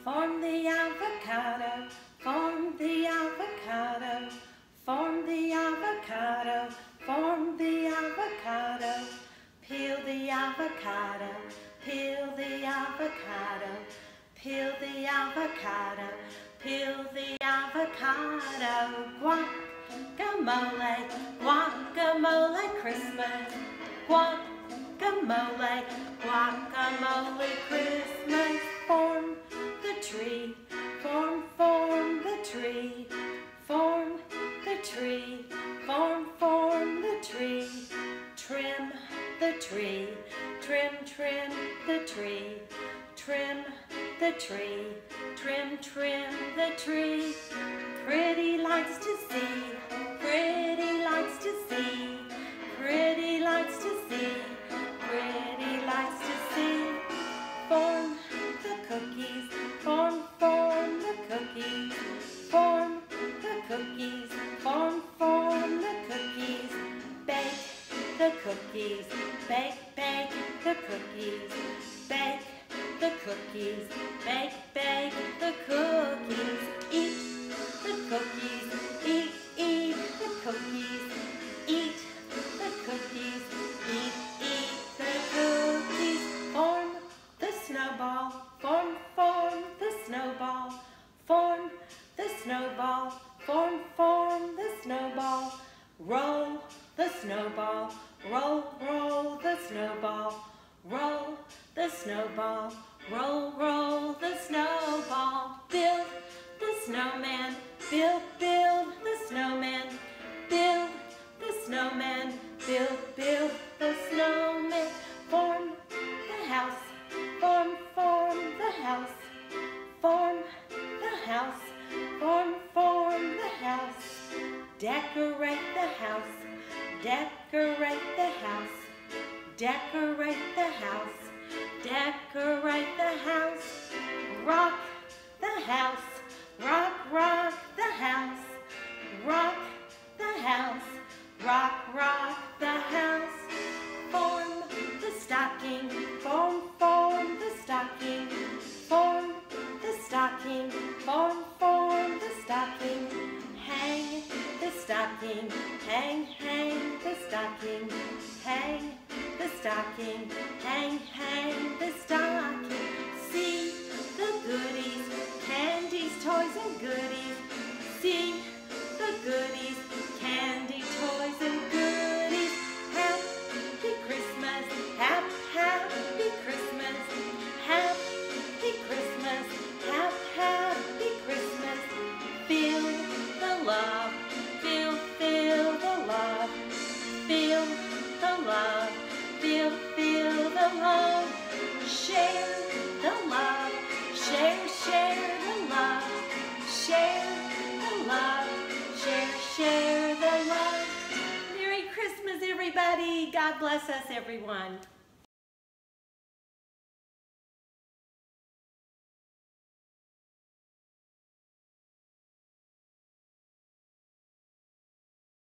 Form the avocado, form the avocado, form the avocado, form the avocado. Peel the avocado, peel the avocado, peel the avocado, peel the avocado. Guacamole, guacamole Christmas. Guacamole, guacamole Christmas. Form the tree, form the tree, form the tree, form the tree. Trim the tree, trim the tree, trim the tree, trim the tree. Pretty likes to see, pretty likes to see, pretty likes to see, pretty likes to see. Form the cookies, form the cookies, form the cookies, form the cookies. Bake the cookies, bake the cookies, bake the cookies, bake the cookies. Eat the cookies, eat the cookies, eat the cookies, eat the cookies. Form the snowball, form the snowball, form the snowball, form the snowball. Roll the snowball, roll the snowball, roll the snowball, roll the snowball. Build the snowman, build the snowman, build the snowman, build the snowman. Form the house, form the house, form the house, form the house. Decorate the house, decorate the house, decorate the house, decorate the house. Rock the house, rock the house, rock the house, rock the house. Form the stocking, form the stocking, form the stocking, form the stocking. Hang the stocking, hang the stocking, hang the stocking, hang the stocking. See the goodies, candies, toys and goodies. See the goodies, candy, toys and goodies. Happy Christmas, happy Christmas, happy Christmas, happy Christmas. Feel the love, feel the love, feel the love, feel the love. Share the love, share the love, share the love, share the love. Merry Christmas, everybody. God bless us, everyone.